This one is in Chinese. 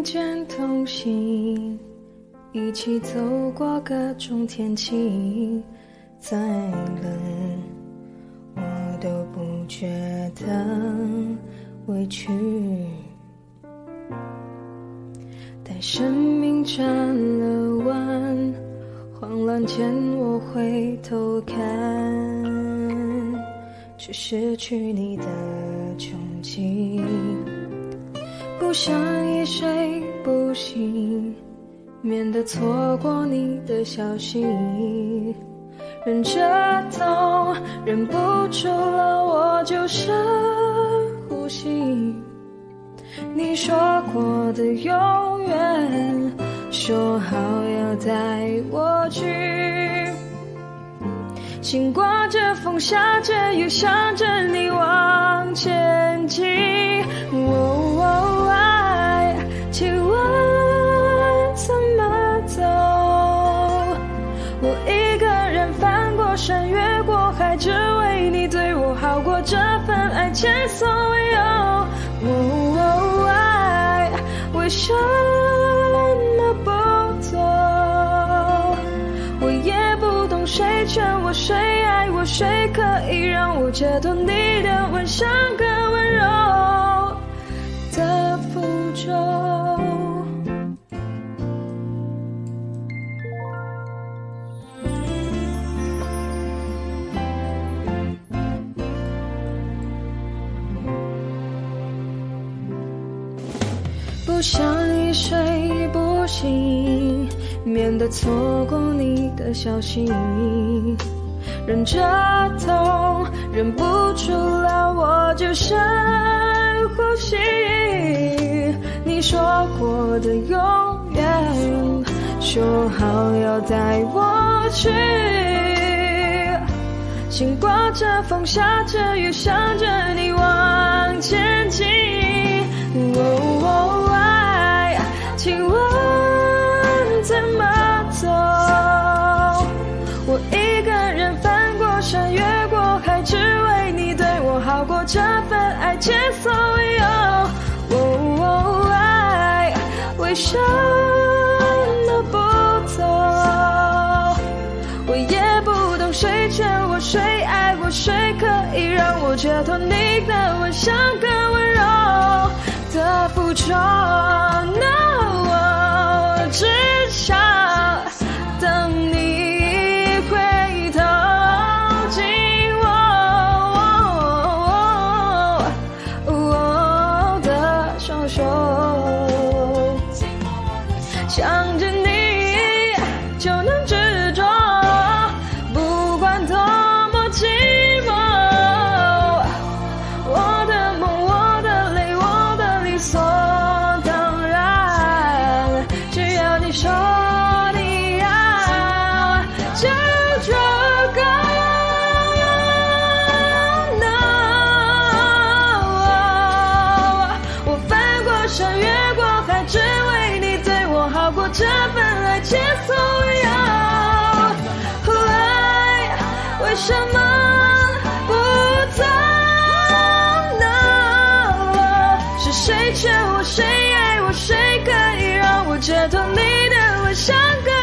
间同行，一起走过各种天气，再冷我都不觉得委屈。待生命转了弯，慌乱间我回头看，却失去你的憧憬。不想一睡不醒，免得错过你的消息。忍着痛，忍不住了，我就深呼吸。你说过的永远，说好要带我去。心刮着风，下着雨，想着你往前进。爱，请问怎么走？我一个人翻过山，越过海，只为你对我好过，这份爱前所未有。爱，为什么不走？我也不懂谁劝我，谁爱我，谁可以让我解脱你的吻，像个温柔的符咒。不想一睡不醒，免得错过你的消息。忍着痛，忍不住了，我就深呼吸。你说过的永远，说好要带我去。心刮着风，下着雨，想着你往前进。爱，请问怎么走？我一个人翻过山，越过海，只为你对我好过，这份爱前所未有。爱，为什么不走？我也不懂谁劝我，谁爱我，谁可以让我解脱你的吻，像个温柔的符咒。我只想等你回头紧握的双手，想着你就能执着，不管多么寂寞。我的梦，我的泪，我的理所当然，只要你说你要，就足够。我翻过山，越过海，只为你对我好过，这份爱前所未有。爱，为什么不走？是谁劝我，谁爱我，谁可以让我解脱你的吻，像个